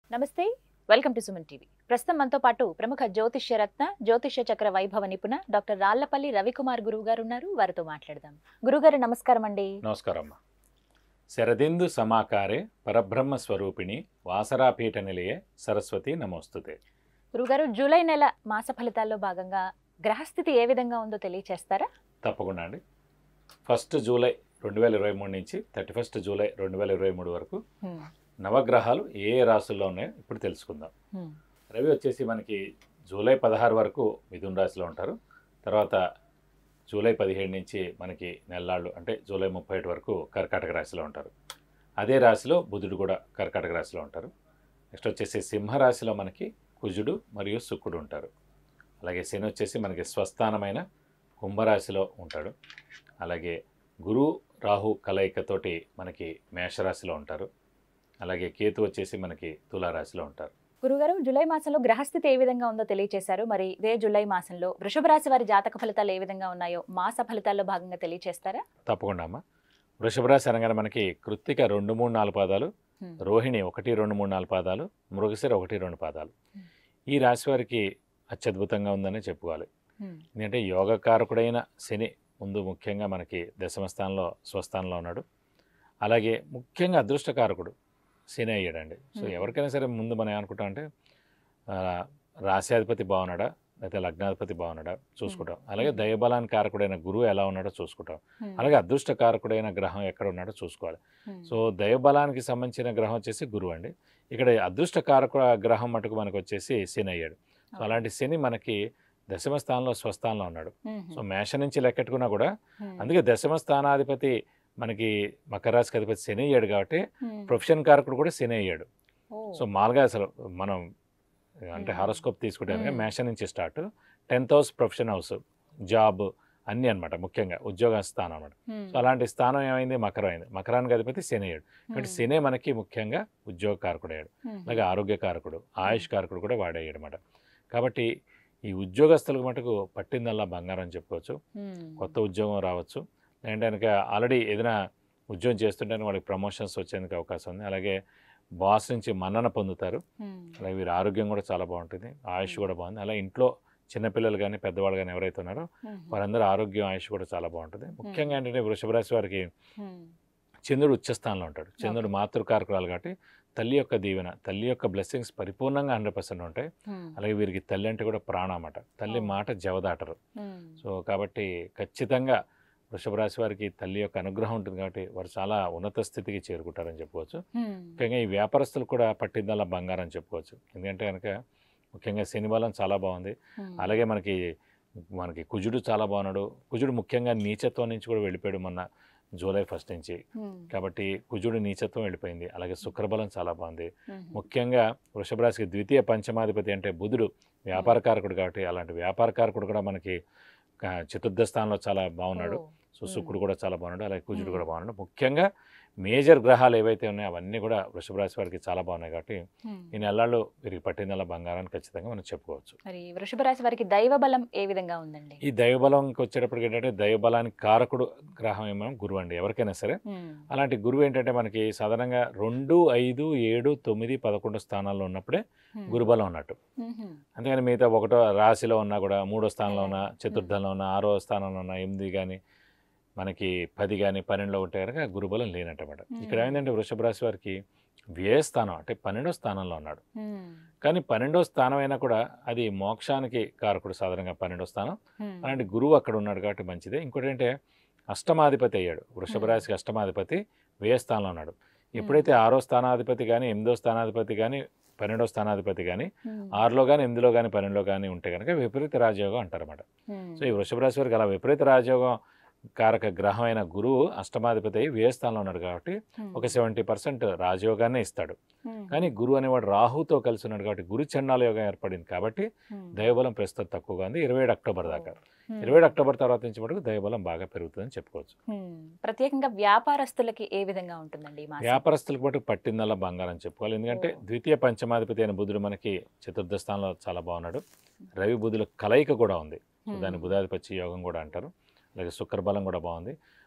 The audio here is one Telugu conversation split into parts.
నమస్తే, వెల్కమ్ టు సుమన్ టీవీ. ప్రస్తుతం మనతో పాటు ప్రముఖ జ్యోతిష్య రత్న జ్యోతిష్య చక్ర వైభవ నిపుణ డాక్టర్ రాళ్లపల్లి రవికుమార్ గురువు గారు ఉన్నారు. వారితో మాట్లాడదాం. గురుగారు నమస్కారం అండి. నమస్కారం అమ్మ. శరదిందు సమాకారే పరబ్రహ్మ స్వరూపిణి వాసరాపీఠ నిలయే సరస్వతి నమోస్తుతే. గురుగారు, జూలై నెల మాస ఫలితాల్లో భాగంగా గ్రహస్థితి ఏ విధంగా ఉందో తెలియచేస్తారా? తప్పకుండా అండి. 1 జూలై 2023 నుంచి 31 జూలై 2023 వరకు నవగ్రహాలు ఏ రాశుల్లో ఉన్నాయో ఇప్పుడు తెలుసుకుందాం. రవి వచ్చేసి మనకి జూలై 16 వరకు మిథున రాశిలో ఉంటారు. తర్వాత జూలై 17 నుంచి మనకి నెల్లాళ్ళు అంటే జూలై 31 వరకు కర్కాటక రాశిలో ఉంటారు. అదే రాశిలో బుధుడు కూడా కర్కాటక రాశిలో ఉంటారు. నెక్స్ట్ వచ్చేసి సింహరాశిలో మనకి కుజుడు మరియు శుక్రుడు ఉంటారు. అలాగే శని వచ్చేసి మనకి స్వస్థానమైన కుంభరాశిలో ఉంటాడు. అలాగే గురు రాహు కలయికతోటి మనకి మేషరాశిలో ఉంటారు. అలాగే కేతు వచ్చేసి మనకి తులారాశిలో ఉంటారు. గురుగారు, జూలై మాసంలో గ్రహస్థితి ఏ విధంగా ఉందో తెలియచేశారు. మరి ఇదే జూలై మాసంలో వృషభ రాశి వారి జాతక ఫలితాలు ఏ విధంగా ఉన్నాయో మాస ఫలితాల్లో భాగంగా తెలియచేస్తారా? తప్పకుండా అమ్మ. వృషభ రాశి అనగానే మనకి కృత్తిక 2, 3, 4 పాదాలు, రోహిణి 1, 2, 3, 4 పాదాలు, మృగశిర 1, 2 పాదాలు. ఈ రాశి వారికి అత్యద్భుతంగా ఉందని చెప్పుకోవాలి. ఎందుకంటే యోగకారకుడైన శని ముందు ముఖ్యంగా మనకి దశమ స్థానంలో స్వస్థానంలో ఉన్నాడు. అలాగే ముఖ్యంగా అదృష్టకారకుడు శని అయ్యాడండి. సో ఎవరికైనా సరే ముందు మనం ఏమనుకుంటాం అంటే రాశ్యాధిపతి బాగున్నాడా లేకపోతే లగ్నాధిపతి బాగున్నాడా చూసుకుంటాం. అలాగే దైవబలానికి కారకుడైన గురువు ఎలా ఉన్నాడో చూసుకుంటాం. అలాగే అదృష్ట కారకుడైన గ్రహం ఎక్కడ ఉన్నాడో చూసుకోవాలి. సో దైవబలానికి సంబంధించిన గ్రహం వచ్చేసి గురువు అండి. ఇక్కడ అదృష్ట కారక గ్రహం మటుకు మనకు వచ్చేసి శని అయ్యాడు. సో అలాంటి శని మనకి దశమ స్థానంలో స్వస్థానంలో ఉన్నాడు. సో మేష నుంచి లెక్కెట్టుకున్నా కూడా అందుకే దశమ స్థానాధిపతి మనకి మకర రాశికి అధిపతి శని అయ్యాడు కాబట్టి ప్రొఫెషన్ కారకుడు కూడా శని అయ్యాడు. సో మామూలుగా అసలు మనం అంటే హారోస్కోప్ తీసుకుంటే మేష నుంచి start 10th house profession house job అన్నీ అనమాట, ముఖ్యంగా ఉద్యోగ స్థానం అనమాట. సో అలాంటి స్థానం ఏమైంది మకరం అయింది. మకరానికి అధిపతి శని అయ్యాడు కాబట్టి శని మనకి ముఖ్యంగా ఉద్యోగ కారకుడు అయ్యాడు. అలాగే ఆరోగ్య కారకుడు ఆయుష్ కారకుడు కూడా వాడయ్యాడు అనమాట. కాబట్టి ఈ ఉద్యోగస్తులకు మటుకు పట్టిందల్లా బంగారం అని చెప్పుకోవచ్చు. కొత్త ఉద్యోగం రావచ్చు, లేదంటే కనుక ఆల్రెడీ ఏదైనా ఉద్యోగం చేస్తుంటే వాళ్ళకి ప్రమోషన్స్ వచ్చేందుకు అవకాశం ఉంది. అలాగే బాస్ నుంచి మన్నన పొందుతారు. అలాగే వీరి ఆరోగ్యం కూడా చాలా బాగుంటుంది, ఆయుష్ కూడా బాగుంది. అలా ఇంట్లో చిన్నపిల్లలు కానీ పెద్దవాళ్ళు కానీ ఎవరైతే ఉన్నారో వారందరూ ఆరోగ్యం ఆయుష్ కూడా చాలా బాగుంటుంది. ముఖ్యంగా ఏంటంటే వృషభ రాశి వారికి చంద్రుడు ఉచ్చస్థానంలో ఉంటాడు. చంద్రుడు మాతృకారకురాలు కాబట్టి తల్లి యొక్క దీవెన, తల్లి యొక్క బ్లెస్సింగ్స్ పరిపూర్ణంగా 100% ఉంటాయి. అలాగే వీరికి తల్లి అంటే కూడా ప్రాణం అన్నమాట. తల్లి మాట జవదాటరు. సో కాబట్టి ఖచ్చితంగా వృషభ రాశి వారికి తల్లి యొక్క అనుగ్రహం ఉంటుంది కాబట్టి వారు చాలా ఉన్నత స్థితికి చేరుకుంటారని చెప్పుకోవచ్చు. ముఖ్యంగా ఈ వ్యాపారస్తులు కూడా పట్టిందల్లా బంగారం అని చెప్పుకోవచ్చు. ఎందుకంటే కనుక ముఖ్యంగా శని బలం చాలా బాగుంది. అలాగే మనకి కుజుడు చాలా బాగున్నాడు. కుజుడు ముఖ్యంగా నీచత్వం నుంచి కూడా వెళ్ళిపోయాడు మొన్న జూలై 1 నుంచి. కాబట్టి కుజుడు నీచత్వం వెళ్ళిపోయింది. అలాగే శుక్రబలం చాలా బాగుంది. ముఖ్యంగా వృషభ రాశికి ద్వితీయ పంచమాధిపతి అంటే బుధుడు వ్యాపారకారకుడు కాబట్టి అలాంటి వ్యాపారకారకుడు కూడా మనకి చతుర్థ స్థానంలో చాలా బాగున్నాడు. సో శుక్రుడు కూడా చాలా బాగున్నాడు, అలాగే కుజుడు కూడా బాగున్నాడు. ముఖ్యంగా మేజర్ గ్రహాలు ఏవైతే ఉన్నాయో అవన్నీ కూడా వృషభ రాశి వారికి చాలా బాగున్నాయి కాబట్టి ఈ నెలల్లో వీరికి పట్టిందల్లా బంగారాన్ని ఖచ్చితంగా మనం చెప్పుకోవచ్చు. మరి వృషభ రాశి వారికి దైవ బలం ఏ విధంగా ఉందండి? ఈ దైవబలంకి వచ్చేటప్పటికి ఏంటంటే దైవబలానికి కారకుడు గ్రహం ఏమో గురువు అండి. ఎవరికైనా సరే అలాంటి గురువు ఏంటంటే మనకి సాధారణంగా 2, 5, 7, 9, 11 స్థానాల్లో ఉన్నప్పుడే గురుబలం ఉన్నట్టు. అంతేగాని మిగతా 1వ రాశిలో ఉన్నా కూడా 3వ స్థానంలో ఉన్న, చతుర్థంలో ఉన్న, 6వ స్థానంలో ఉన్న, 8 కానీ మనకి 10 కానీ 12లో ఉంటే కనుక గురుబలం లేనట్టమాట. ఇక్కడ ఏంటంటే వృషభ రాశి వారికి వ్యయస్థానం అంటే 12వ స్థానంలో ఉన్నాడు. కానీ 12వ స్థానం అయినా కూడా అది మోక్షానికి కారకుడు సాధారణంగా 12వ స్థానం. అలాంటి గురువు అక్కడ ఉన్నాడు కాబట్టి మంచిదే. ఇంకోటి ఏంటంటే అష్టమాధిపతి అయ్యాడు. వృషభ రాశికి అష్టమాధిపతి వ్యయస్థానంలో ఉన్నాడు. ఎప్పుడైతే 6వ స్థానాధిపతి కానీ 8వ స్థానాధిపతి కానీ 12వ స్థానాధిపతి కానీ 6లో కానీ 8లో కానీ 12లో కానీ ఉంటే కనుక విపరీత రాజయోగం అంటారన్నమాట. సో ఈ వృషభ రాశి వారికి అలా విపరీత రాజయోగం కారక గ్రహం అయిన గురువు అష్టమాధిపతి అయ్యి వ్యయస్థానంలో ఉన్నాడు కాబట్టి ఒక 70% రాజయోగాన్ని ఇస్తాడు. కానీ గురువు అనేవాడు రాహుతో కలిసి ఉన్నాడు కాబట్టి గురు చండాల యోగం ఏర్పడింది కాబట్టి దైవబలం ప్రస్తుతం తక్కువగా ఉంది 27 అక్టోబర్ దాకా. 27 అక్టోబర్ తర్వాత నుంచి మటుకు దైవబలం బాగా పెరుగుతుందని చెప్పుకోవచ్చు. ప్రత్యేకంగా వ్యాపారస్తులకి ఏ విధంగా ఉంటుందండి? వ్యాపారస్తులకు మటుకు పట్టిందల్లా బంగారం చెప్పుకోవాలి. ఎందుకంటే ద్వితీయ పంచమాధిపతి అయిన బుధుడు మనకి చతుర్థ స్థానంలో చాలా బాగున్నాడు. రవి బుధుల కలయిక కూడా ఉంది. దాన్ని బుధాధిపత్య యోగం కూడా అంటారు. అలాగే శుక్రబలం కూడా బాగుంది.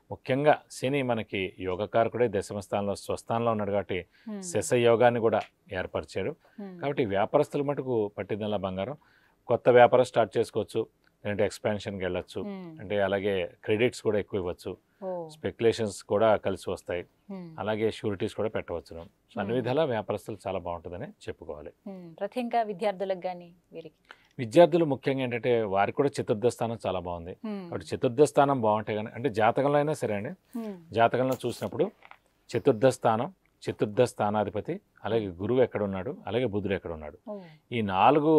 ముఖ్యంగా శని మనకి యోగకారకుడే దశమ స్థానంలో స్వస్థానంలో ఉన్నాడు కాబట్టి శశ యోగాన్ని కూడా ఏర్పరిచాడు. కాబట్టి వ్యాపారస్తుల మటుకు పట్టిదల బంగారం. కొత్త వ్యాపారం స్టార్ట్ చేసుకోవచ్చు, లేదంటే ఎక్స్పాన్షన్కి వెళ్ళొచ్చు, అంటే అలాగే క్రెడిట్స్ కూడా ఎక్కువ ఇవ్వచ్చు, స్పెక్యులేషన్స్ కూడా కలిసి వస్తాయి, అలాగే షూరిటీస్ కూడా పెట్టవచ్చును. సో అన్ని విధాలా వ్యాపారస్తులు చాలా బాగుంటుందని చెప్పుకోవాలి. ప్రత్యేకంగా విద్యార్థులకు కానీ వీరికి విద్యార్థులు ముఖ్యంగా ఏంటంటే వారికి కూడా చతుర్థ స్థానం చాలా బాగుంది. కాబట్టి చతుర్థ స్థానం బాగుంటే కానీ, అంటే జాతకంలో అయినా సరే అండి, జాతకంలో చూసినప్పుడు చతుర్థ స్థానం, చతుర్థ స్థానాధిపతి, అలాగే గురువు ఎక్కడ ఉన్నాడు, అలాగే బుధుడు ఎక్కడ ఉన్నాడు, ఈ 4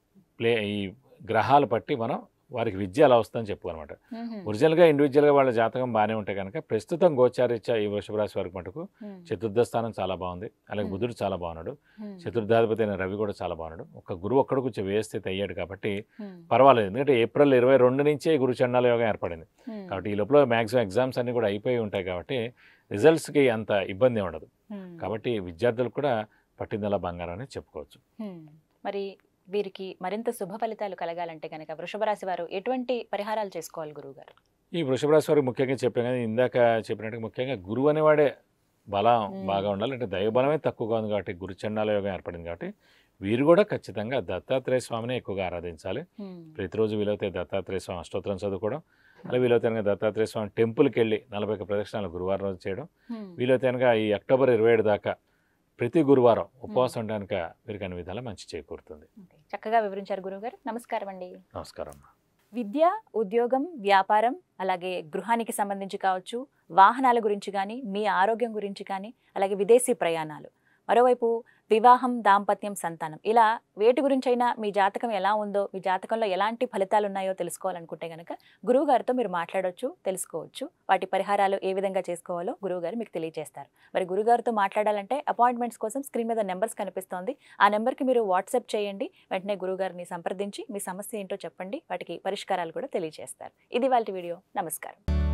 ఈ గ్రహాలు బట్టి మనం వారికి విద్య ఎలా వస్తుందని చెప్పుకోనమాట. ఒరిజినల్గా ఇండివిజువల్గా వాళ్ళ జాతకం బాగానే ఉంటాయి కనుక ప్రస్తుతం గోచారీత్యా ఈ వృషభ రాశి వారికి మటుకు చతుర్థ స్థానం చాలా బాగుంది, అలాగే బుధుడు చాలా బాగున్నాడు, చతుర్థాధిపతి అయిన రవి కూడా చాలా బాగున్నాడు. ఒక గురువు ఒక్కడు కొంచెం వ్యయస్థితి అయ్యాడు కాబట్టి పర్వాలేదు. ఎందుకంటే ఏప్రిల్ 22 నుంచే గురు చండాల యోగం ఏర్పడింది కాబట్టి ఈ లోపల మ్యాక్సిమం ఎగ్జామ్స్ అన్నీ కూడా అయిపోయి ఉంటాయి కాబట్టి రిజల్ట్స్కి అంత ఇబ్బంది ఉండదు. కాబట్టి విద్యార్థులకు కూడా పట్టిందల బంగారం అని చెప్పుకోవచ్చు. మరి వీరికి మరింత శుభ ఫలితాలు కలగాలంటే కనుక వృషభ రాశి వారు ఎటువంటి పరిహారాలు చేసుకోవాలి గురువుగారు? ఈ వృషభ రాశి వారికి ముఖ్యంగా చెప్పాను కానీ, ఇందాక చెప్పినట్టు ముఖ్యంగా గురువు అనేవాడే బలం బాగా ఉండాలి. అంటే దైవబలమే తక్కువగా ఉంది కాబట్టి గురు చండాల యోగం ఏర్పడింది కాబట్టి వీరు కూడా ఖచ్చితంగా దత్తాత్రేయ స్వామిని ఎక్కువగా ఆరాధించాలి. ప్రతిరోజు వీలైతే దత్తాత్రేయ స్వామి అష్టోత్తరం చదువుకోవడం, అలా వీలైతే కనుక దత్తాత్రేయ స్వామి టెంపుల్కి వెళ్ళి 41 ప్రదక్షిణాలు గురువారం రోజు చేయడం, వీలైతే కనుక ఈ అక్టోబర్ 27 దాకా ప్రతి గురువారం ఉపవాసం ఉండడానికి వీరికి అన్ని విధాలా మంచి చేకూరుతుంది. చక్కగా వివరించారు గురువుగారు. నమస్కారం అండి. నమస్కారం. విద్య, ఉద్యోగం, వ్యాపారం, అలాగే గృహానికి సంబంధించి కావచ్చు, వాహనాల గురించి కానీ, మీ ఆరోగ్యం గురించి కానీ, అలాగే విదేశీ ప్రయాణాలు, మరోవైపు వివాహం, దాంపత్యం, సంతానం, ఇలా వేటి గురించైనా మీ జాతకం ఎలా ఉందో, మీ జాతకంలో ఎలాంటి ఫలితాలు ఉన్నాయో తెలుసుకోవాలనుకుంటే కనుక గురువుగారితో మీరు మాట్లాడవచ్చు, తెలుసుకోవచ్చు. వాటి పరిహారాలు ఏ విధంగా చేసుకోవాలో గురువుగారు మీకు తెలియజేస్తారు. మరి గురువుగారితో మాట్లాడాలంటే అపాయింట్మెంట్స్ కోసం స్క్రీన్ మీద నెంబర్స్ కనిపిస్తోంది. ఆ నెంబర్కి మీరు వాట్సాప్ చేయండి. వెంటనే గురువుగారిని సంప్రదించి మీ సమస్య ఏంటో చెప్పండి. వాటికి పరిష్కారాలు కూడా తెలియజేస్తారు. ఇది వాళ్ళ వీడియో. నమస్కారం.